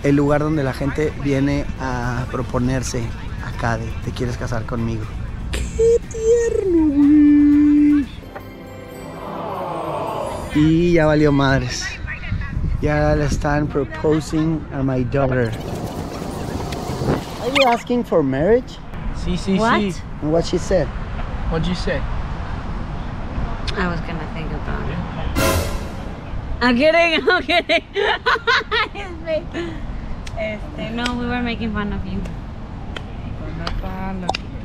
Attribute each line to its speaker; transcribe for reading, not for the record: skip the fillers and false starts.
Speaker 1: el lugar donde la gente viene a proponerse acá de ¿te quieres casar conmigo? ¡Qué tierno, güey! Y ya valió madres. Ya le están proposing a my daughter. Are you asking for marriage?
Speaker 2: Sí, sí,
Speaker 3: What?
Speaker 2: sí.
Speaker 1: And what she said?
Speaker 2: What'd you say?
Speaker 3: I was gonna think about it. I'm kidding, I'm kidding. His face. No, we were making fun of you.